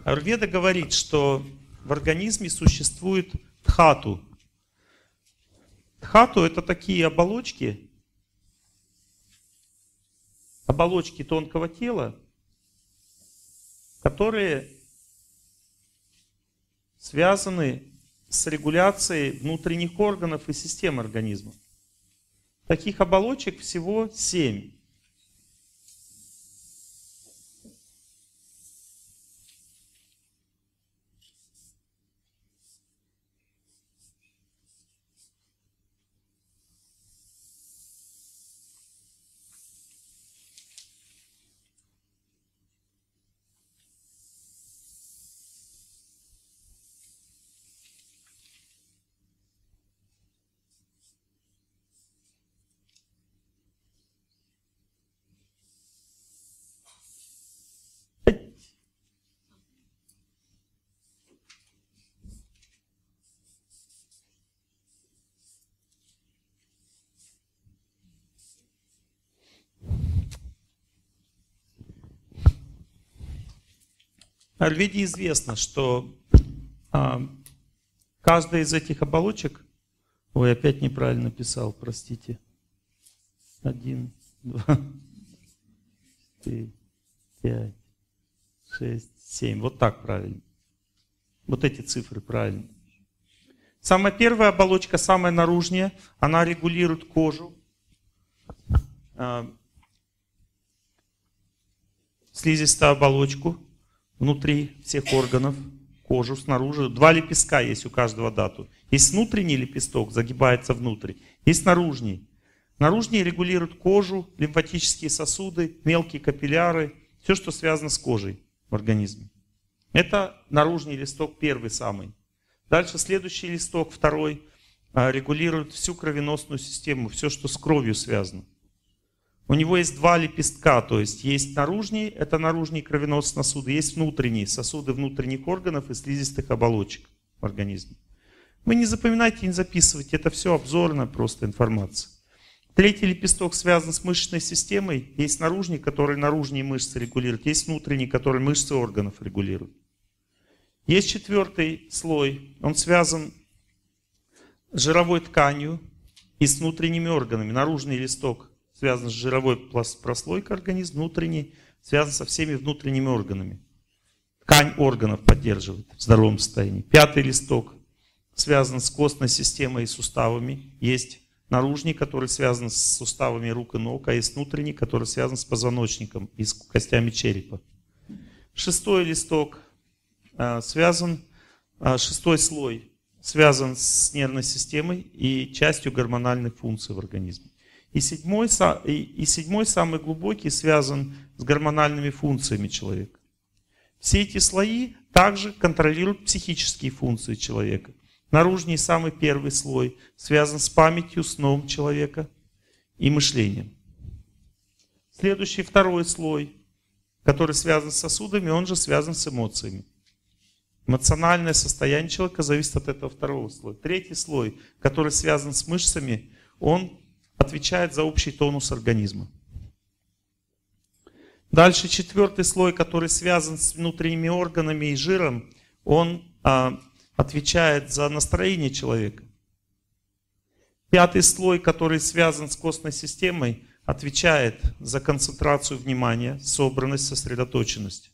Аюрведа говорит, что в организме существует дхату. Дхату — это такие оболочки тонкого тела, которые связаны с регуляцией внутренних органов и систем организма. Таких оболочек всего 7. В Аюрведе известно, что каждая из этих оболочек... Ой, опять неправильно писал, простите. 1, 2, 4, 5, 6, 7. Вот так правильно. Вот эти цифры правильно. Самая первая оболочка, самая наружная, она регулирует кожу, слизистую оболочку внутри всех органов, кожу снаружи. 2 лепестка есть у каждого дату. Есть внутренний лепесток, загибается внутрь. Есть наружный. Наружный регулирует кожу, лимфатические сосуды, мелкие капилляры, все, что связано с кожей в организме. Это наружный листок, первый самый. Дальше следующий листок, второй, регулирует всю кровеносную систему, все, что с кровью связано. У него есть 2 лепестка, то есть есть наружный, это наружные кровеносные сосуды, есть внутренние, сосуды внутренних органов и слизистых оболочек в организме. Вы не запоминайте, не записывайте, это все обзорная просто информация. Третий лепесток связан с мышечной системой. Есть наружный, который наружные мышцы регулирует, есть внутренний, который мышцы органов регулирует. Есть 4-й слой, он связан с жировой тканью и с внутренними органами. Наружный листок связан с жировой прослойкой организма, внутренний связан со всеми внутренними органами. Ткань органов поддерживает в здоровом состоянии. 5-й листок связан с костной системой и суставами. Есть наружный, который связан с суставами рук и ног, а есть внутренний, который связан с позвоночником и с костями черепа. 6-й листок связан, 6-й слой связан с нервной системой и частью гормональных функций в организме. И 7-й, самый глубокий, связан с гормональными функциями человека. Все эти слои также контролируют психические функции человека. Наружный, самый первый слой, связан с памятью, сном человека и мышлением. Следующий, 2-й слой, который связан с сосудами, он же связан с эмоциями. Эмоциональное состояние человека зависит от этого 2-го слоя. 3-й слой, который связан с мышцами, он отвечает за общий тонус организма. Дальше 4-й слой, который связан с внутренними органами и жиром, он отвечает за настроение человека. 5-й слой, который связан с костной системой, отвечает за концентрацию внимания, собранность, сосредоточенность.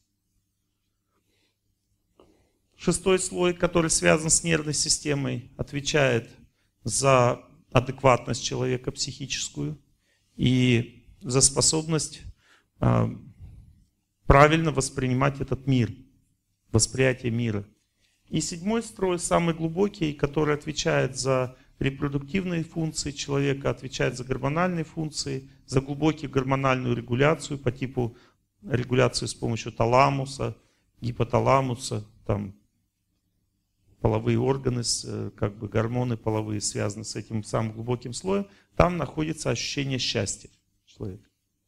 6-й слой, который связан с нервной системой, отвечает за адекватность человека психическую и за способность правильно воспринимать этот мир, восприятие мира. И 7-й слой, самый глубокий, который отвечает за репродуктивные функции человека, отвечает за гормональные функции, за глубокую гормональную регуляцию по типу регуляции с помощью таламуса, гипоталамуса, там, половые органы, как бы гормоны половые связаны с этим самым глубоким слоем, там находится ощущение счастья человека.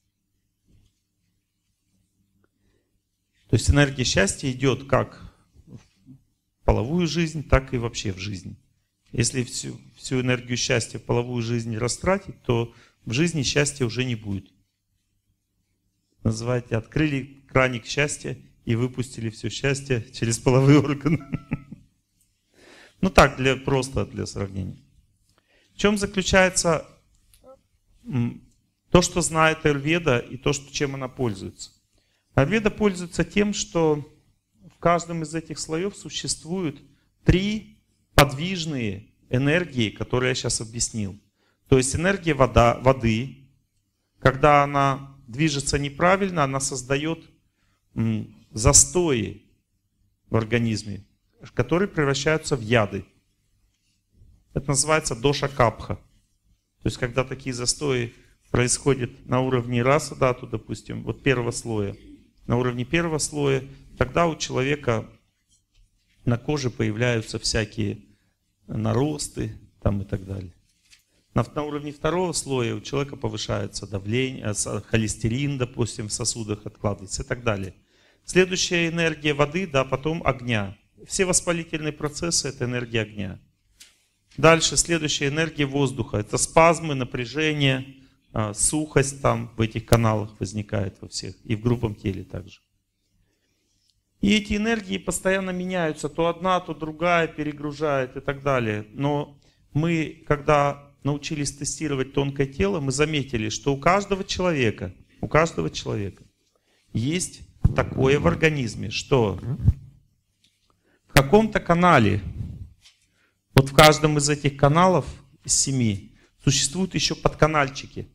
То есть энергия счастья идет как в половую жизнь, так и вообще в жизнь. Если всю энергию счастья в половую жизнь растратить, то в жизни счастья уже не будет. Называйте, открыли краник счастья, и выпустили все счастье через половые органы. Ну так, просто для сравнения. В чем заключается то, что знает аюрведа, и то, чем она пользуется? Аюрведа пользуется тем, что в каждом из этих слоев существуют 3 подвижные энергии, которые я сейчас объяснил. То есть энергия воды, когда она движется неправильно, она создает застои в организме, которые превращаются в яды. Это называется доша-капха. То есть когда такие застои происходят на уровне раса-дату, допустим, вот первого слоя, на уровне первого слоя, тогда у человека на коже появляются всякие наросты там и так далее. На уровне второго слоя у человека повышается давление, холестерин, допустим, в сосудах откладывается и так далее. Следующая энергия воды, да, потом огня. Все воспалительные процессы — это энергия огня. Дальше следующая энергия воздуха. Это спазмы, напряжение, сухость там в этих каналах возникает во всех. И в грубом теле также. И эти энергии постоянно меняются. То одна, то другая перегружает и так далее. Но мы, когда научились тестировать тонкое тело, мы заметили, что у каждого человека есть такое в организме, что в каком-то канале, вот в каждом из этих каналов, из 7, существуют еще подканальчики.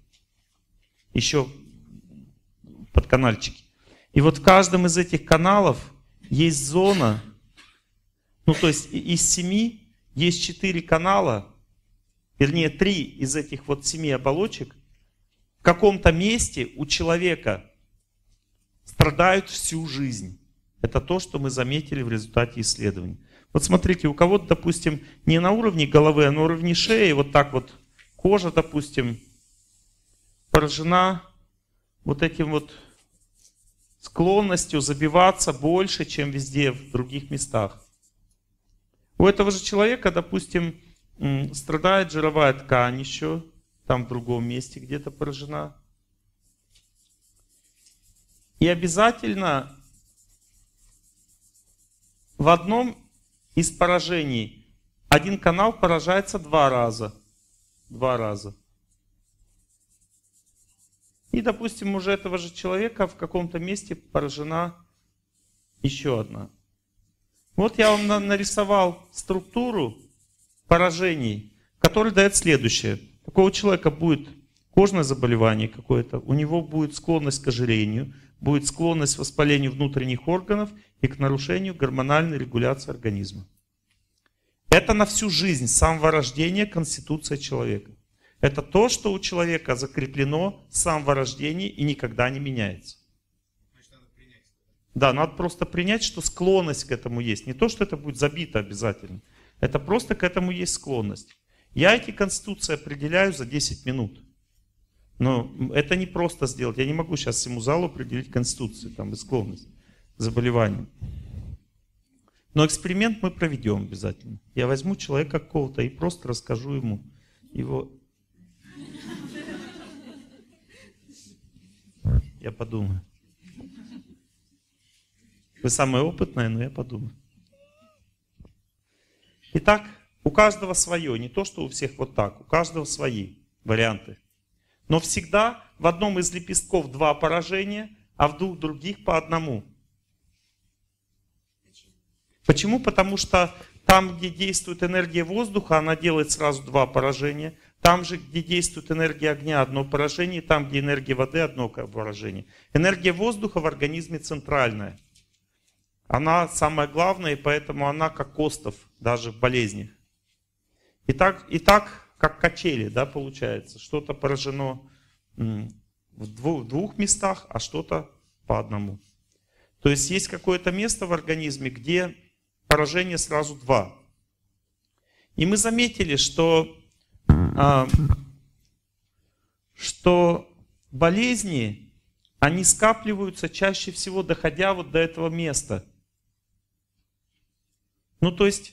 И вот в каждом из этих каналов есть зона, ну то есть из 7 есть 4 канала, вернее 3 из этих вот 7 оболочек в каком-то месте у человека страдают всю жизнь. Это то, что мы заметили в результате исследований. Вот смотрите, у кого-то, допустим, не на уровне головы, а на уровне шеи, вот так вот кожа, допустим, поражена вот этим вот склонностью забиваться больше, чем везде в других местах. У этого же человека, допустим, страдает жировая ткань еще, там в другом месте где-то поражена. И обязательно в одном из поражений один канал поражается 2 раза. 2 раза. И, допустим, уже этого же человека в каком-то месте поражена еще одна. Вот я вам нарисовал структуру поражений, которая дает следующее. У такого человека будет кожное заболевание какое-то, у него будет склонность к ожирению, будет склонность к воспалению внутренних органов и к нарушению гормональной регуляции организма. Это на всю жизнь, с самого рождения конституция человека. Это то, что у человека закреплено с самого рождения и никогда не меняется. Значит, надо принять. Да, надо просто принять, что склонность к этому есть. Не то, что это будет забито обязательно. Это просто к этому есть склонность. Я эти конституции определяю за 10 минут. Но это не просто сделать. Я не могу сейчас всему залу определить конституцию там, и склонность к заболеванию. Но эксперимент мы проведем обязательно. Я возьму человека какого-то и просто расскажу ему его... Я подумаю. Вы самая опытная, но я подумаю. Итак, у каждого свое. Не то, что у всех вот так. У каждого свои варианты. Но всегда в одном из лепестков 2 поражения, а в 2 других по 1. Почему? Потому что там, где действует энергия воздуха, она делает сразу 2 поражения. Там же, где действует энергия огня, 1 поражение. Там, где энергия воды, 1 поражение. Энергия воздуха в организме центральная. Она самая главная, и поэтому она как остов даже в болезнях. И так как качели, да, получается. Что-то поражено в 2 местах, а что-то по 1. То есть есть какое-то место в организме, где поражение сразу 2. И мы заметили, что болезни, они скапливаются чаще всего, доходя вот до этого места. Ну, то есть,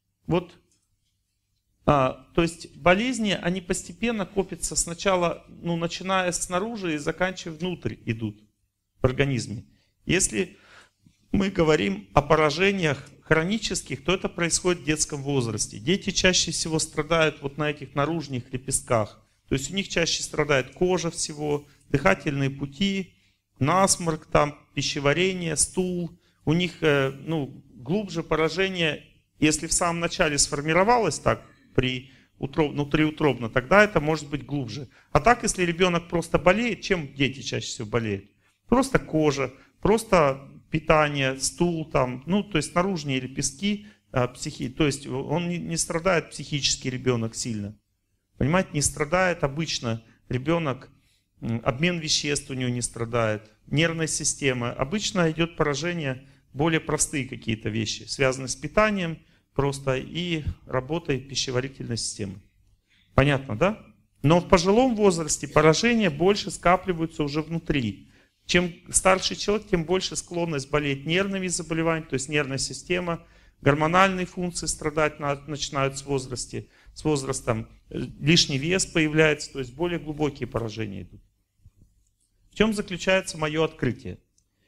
болезни, они постепенно копятся сначала, начиная снаружи и заканчивая внутрь идут в организме. Если мы говорим о поражениях хронических, то это происходит в детском возрасте. Дети чаще всего страдают вот на этих наружных лепестках. То есть у них чаще страдает кожа всего, дыхательные пути, насморк, там, пищеварение, стул. У них глубже поражение, если в самом начале сформировалось так внутриутробно, тогда это может быть глубже. А так, если ребенок просто болеет, чем дети чаще всего болеют? Просто кожа, просто питание, стул, там, то есть наружные лепестки, то есть он не страдает психически ребенок сильно. Понимаете, не страдает обычно ребенок, обмен веществ у него не страдает, нервная система. Обычно идет поражение, более простые какие-то вещи, связанные с питанием просто и работой пищеварительной системы. Понятно, да? Но в пожилом возрасте поражения больше скапливаются уже внутри. Чем старше человек, тем больше склонность болеть нервными заболеваниями, то есть нервная система, гормональные функции страдать начинают с возрастом, лишний вес появляется, то есть более глубокие поражения идут. В чем заключается мое открытие?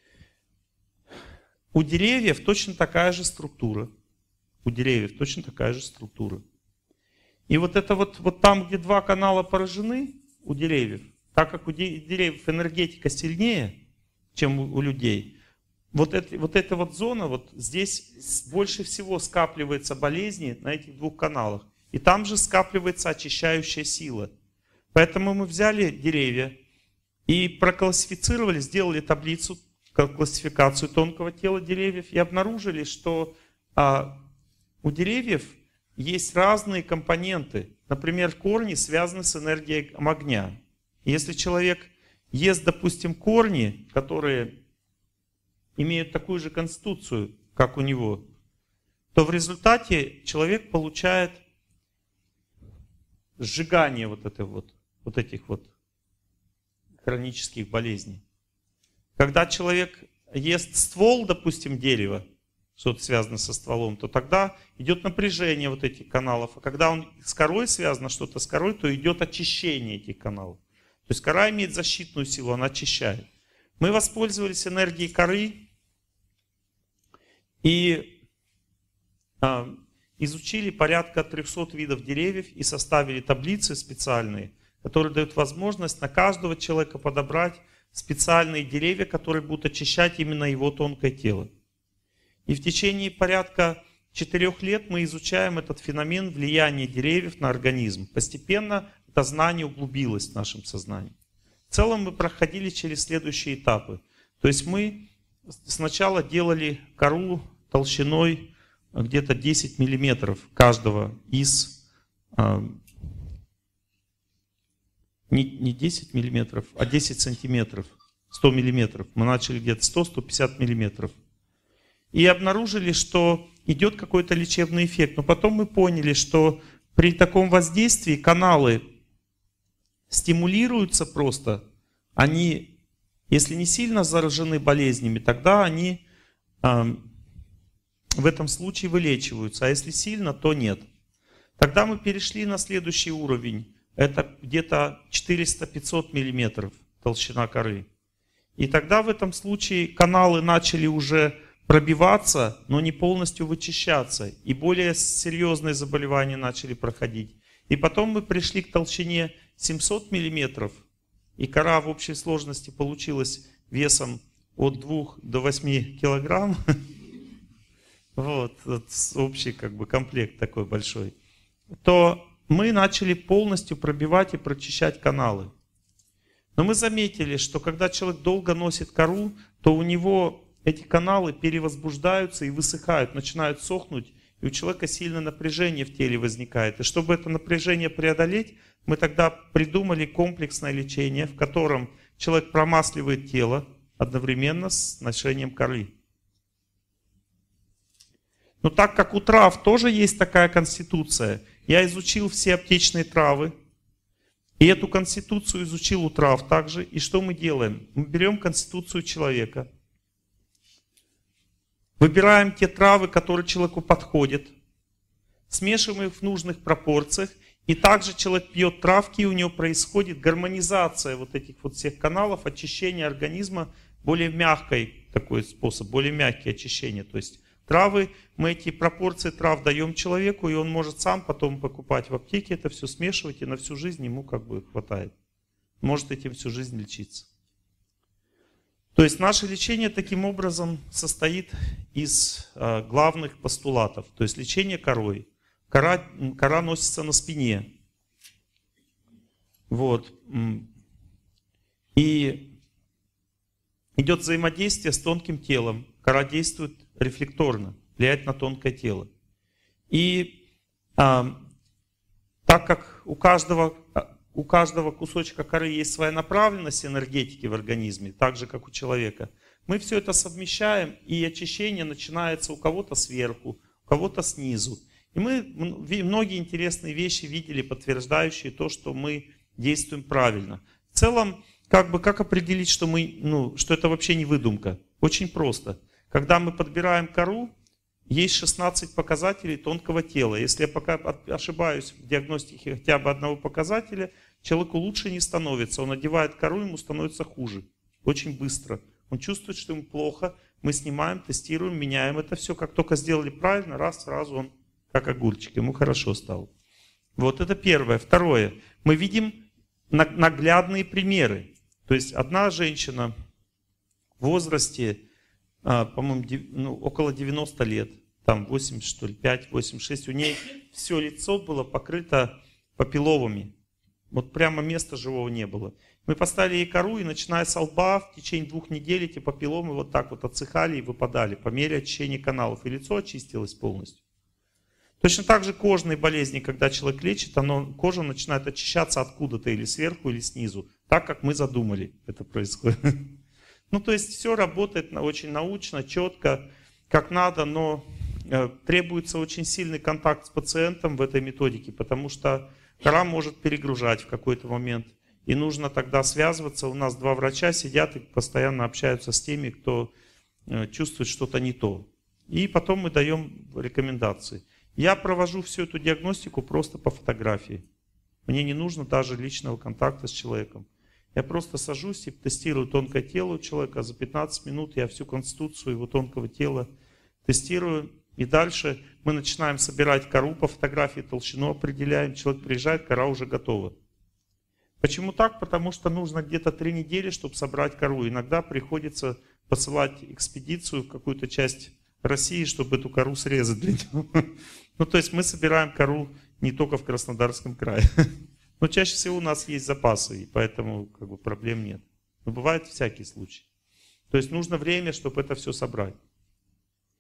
У деревьев точно такая же структура. У деревьев точно такая же структура. И вот это вот там, где два канала поражены у деревьев, так как у деревьев энергетика сильнее, чем у людей, вот эта вот зона, вот здесь больше всего скапливается болезни на этих двух каналах. И там же скапливается очищающая сила. Поэтому мы взяли деревья и проклассифицировали, сделали таблицу, классификацию тонкого тела деревьев и обнаружили, что у деревьев есть разные компоненты. Например, корни связаны с энергией огня. Если человек ест, допустим, корни, которые имеют такую же конституцию, как у него, то в результате человек получает сжигание вот этих хронических болезней. Когда человек ест ствол, допустим, дерева, что-то связано со стволом, то тогда идет напряжение вот этих каналов. А когда он с корой связано, что-то с корой, то идет очищение этих каналов. То есть кора имеет защитную силу, она очищает. Мы воспользовались энергией коры и изучили порядка 300 видов деревьев и составили таблицы специальные, которые дают возможность на каждого человека подобрать специальные деревья, которые будут очищать именно его тонкое тело. И в течение порядка 4 лет мы изучаем этот феномен влияния деревьев на организм. Постепенно это знание углубилось в нашем сознании. В целом мы проходили через следующие этапы. То есть мы сначала делали кору толщиной где-то 10 миллиметров каждого из... Не 10 миллиметров, а 10 сантиметров, 100 миллиметров. Мы начали где-то 100-150 миллиметров. И обнаружили, что идет какой-то лечебный эффект. Но потом мы поняли, что при таком воздействии каналы стимулируются просто. Они, если не сильно заражены болезнями, тогда они в этом случае вылечиваются. А если сильно, то нет. Тогда мы перешли на следующий уровень. Это где-то 400-500 миллиметров толщина коры. И тогда в этом случае каналы начали уже пробиваться, но не полностью вычищаться. И более серьезные заболевания начали проходить. И потом мы пришли к толщине 700 миллиметров. И кора в общей сложности получилась весом от 2 до 8 килограмм. Вот, общий комплект такой большой. То мы начали полностью пробивать и прочищать каналы. Но мы заметили, что когда человек долго носит кору, то у него эти каналы перевозбуждаются и высыхают, начинают сохнуть, и у человека сильное напряжение в теле возникает. И чтобы это напряжение преодолеть, мы тогда придумали комплексное лечение, в котором человек промасливает тело одновременно с ношением коры. Но так как у трав тоже есть такая конституция, я изучил все аптечные травы, и эту конституцию изучил у трав также. И что мы делаем? Мы берем конституцию человека, выбираем те травы, которые человеку подходят, смешиваем их в нужных пропорциях, и также человек пьет травки, и у него происходит гармонизация вот этих вот всех каналов, очищение организма более мягкой такой способ, более мягкий очищение. То есть травы, мы эти пропорции трав даем человеку, и он может сам потом покупать в аптеке, это все смешивать, и на всю жизнь ему как бы хватает. Может этим всю жизнь лечиться. То есть наше лечение таким образом состоит из главных постулатов. То есть лечение корой. Кора носится на спине. Вот. И идет взаимодействие с тонким телом. Кора действует рефлекторно, влияет на тонкое тело. И так как у каждого кусочка коры есть своя направленность энергетики в организме, так же как у человека, мы все это совмещаем, и очищение начинается у кого-то сверху, у кого-то снизу. И мы многие интересные вещи видели, подтверждающие то, что мы действуем правильно. В целом, как определить, что что это вообще не выдумка? Очень просто. Когда мы подбираем кору, есть 16 показателей тонкого тела. Если я пока ошибаюсь в диагностике хотя бы одного показателя, человеку лучше не становится. Он одевает кору, ему становится хуже. Очень быстро. Он чувствует, что ему плохо. Мы снимаем, тестируем, меняем это все. Как только сделали правильно, сразу он как огурчик. Ему хорошо стало. Вот это первое. Второе. Мы видим наглядные примеры. То есть одна женщина в возрасте, по-моему, около 90 лет, там 80, что ли, 5, 86, у нее все лицо было покрыто папилломами. Вот прямо места живого не было. Мы поставили ей кору, и начиная с лба, в течение 2 недель эти папилломы вот так вот отсыхали и выпадали по мере очищения каналов, и лицо очистилось полностью. Точно так же кожные болезни, когда человек лечит, кожа начинает очищаться откуда-то, или сверху, или снизу, так как мы задумали это происходит. То есть все работает очень научно, четко, как надо, но требуется очень сильный контакт с пациентом в этой методике, потому что кора может перегружать в какой-то момент. И нужно тогда связываться. У нас 2 врача сидят и постоянно общаются с теми, кто чувствует что-то не то. И потом мы даем рекомендации. Я провожу всю эту диагностику просто по фотографии. Мне не нужно даже личного контакта с человеком. Я просто сажусь и тестирую тонкое тело у человека. За 15 минут я всю конституцию его тонкого тела тестирую. И дальше мы начинаем собирать кору по фотографии, толщину определяем. Человек приезжает, кора уже готова. Почему так? Потому что нужно где-то 3 недели, чтобы собрать кору. Иногда приходится посылать экспедицию в какую-то часть России, чтобы эту кору срезать для него. То есть мы собираем кору не только в Краснодарском крае. Но чаще всего у нас есть запасы, и поэтому проблем нет. Но бывают всякие случаи. То есть нужно время, чтобы это все собрать.